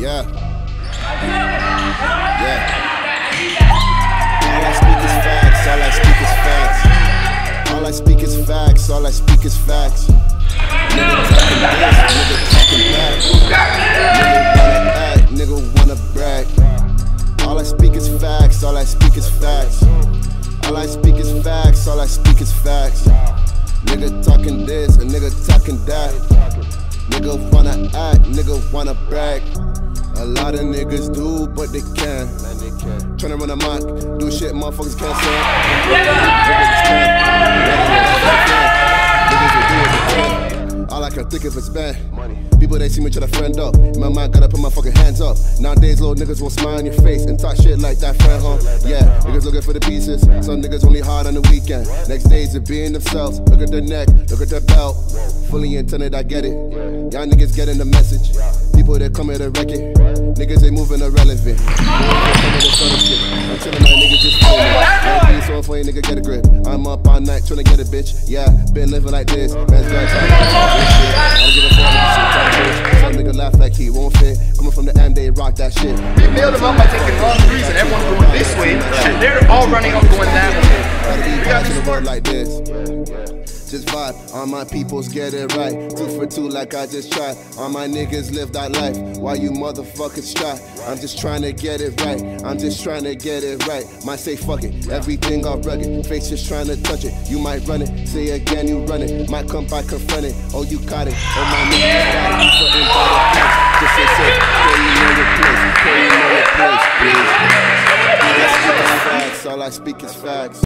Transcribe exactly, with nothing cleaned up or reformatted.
Yeah. Yeah. All I speak is facts, all I speak is facts. All I speak is facts, all I speak is facts. Nigga talking this, nigga talking back. Nigga wanna act, nigga wanna brag. All I speak is facts, all I speak is facts. All I speak is facts, all I speak is facts. Nigga talking this, a nigga talking that. Nigga wanna act, nigga wanna brag. A lot of niggas do, but they can. Tryna run a mock, do shit motherfuckers can't say. Niggas will do what they can. All I can think of is bad. People they see me try to friend up. In my mind gotta put my fucking hands up. Nowadays little niggas won't smile in your face and talk shit like that friend, huh? Yeah, niggas looking for the pieces. Some niggas only hard on the weekend. Next days of being themselves. Look at their neck, look at their belt. Fully intended, I get it. Y'all niggas getting the message. People that come here to wreck it. Niggas they moving irrelevant. I'm telling my niggas just play me. So for you nigga get a grip. I'm up all night trying to get a bitch. Yeah, been living like this. Man's got time. I don't give a fuck about shit. Some nigga laugh like he won't fit. Coming from the M, they rock that shit. They bailed him out by taking wrong reason. Everyone's going this way. They're all running up going that way. Gotta be back in the world like this. Just vibe, all my peoples get it right. Two for two like I just tried. All my niggas live that life, while you motherfuckers try. I'm just trying to get it right, I'm just trying to get it right. Might say fuck it, everything all rugged. Face just trying to touch it, you might run it. Say again, you run it, might come by confront it. Oh, you caught it, oh my niggas got it. You putting by the place, just say say, pray you know the place, pray you know the place, please. All I speak is facts, all I speak is facts.